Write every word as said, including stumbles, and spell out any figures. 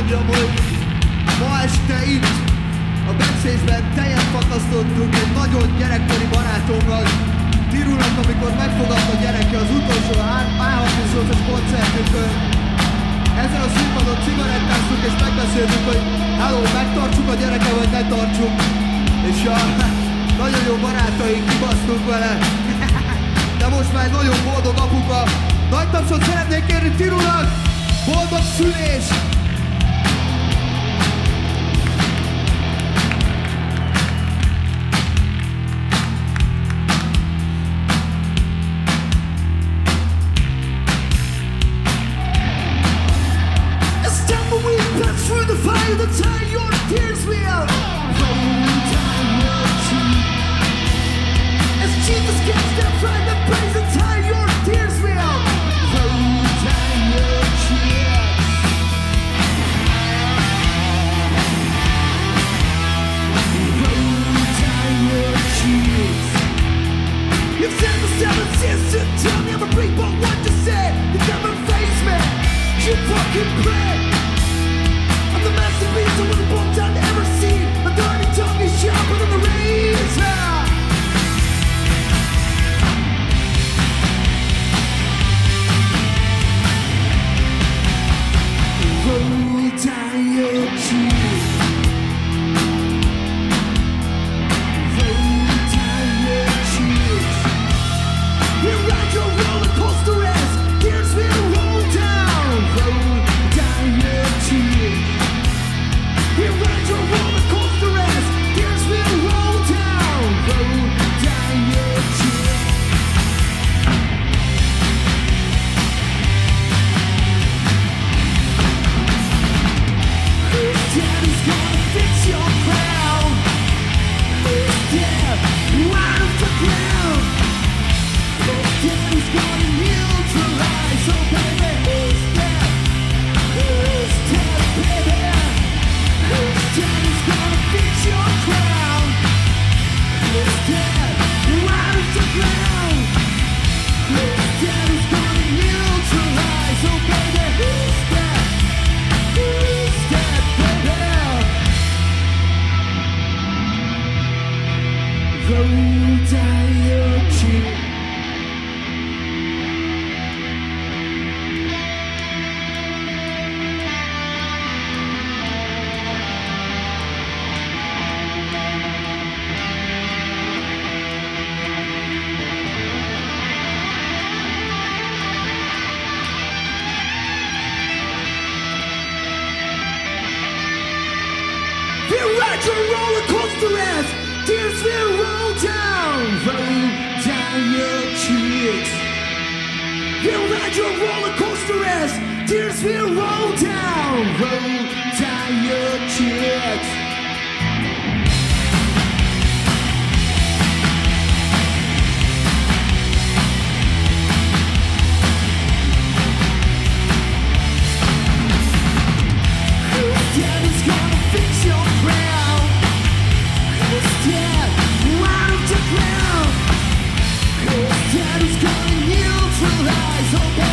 mondjam, hogy ma este itt a backstage-ben tejet fakasztottunk egy nagyon gyerekkori barátommal, Tirulnak, amikor megfogadta a gyereke az utolsó á harmincnyolcas koncertünkön. Ezen a színpadon cigarettáztunk és megbeszéltük, hogy hello, megtartsuk a gyereke vagy ne tartsuk. És a nagyon jó barátaink kibasztunk vele. De most már egy nagyon boldog apuka. Nagy tapsot szeretnék kérni Tirulnak! Boldog szülés! Through the fire to tie your tears will hold down your cheek. As Jesus gets down from the praise and tie your tears will hold down your cheeks. Hold down your cheeks. You've said the seven sins to tell me I'm a break, but what you said, you never face me. You fucking pray. The masterpiece I wouldn't walk down to ever see. A dirty tongue is sharper than the razor. Roll down your cheek. Roll down your cheeks. You ride your roller coaster as tears will roll down. Roll down your cheek. We ride your roller coaster as tears will roll down, roll down your cheek. Whose daddy's gonna fix your crown? Whose dad right off the ground? Whose daddy's gonna neutralize? Oh baby, who's that? Who's that, baby? Whose daddy's gonna fix your crown? Whose dad right off the ground? Whose daddy's gonna neutralize? Oh baby, who's that? Who's that, baby? Roll down your cheek. Ride your roller coaster as tears will roll down, roll down your cheeks. You ride your roller coaster as tears will roll down, roll down your cheeks. Whose daddy's gonna fix your crown? Whose dad right off the ground? Whose daddy's gonna neutralize? Oh,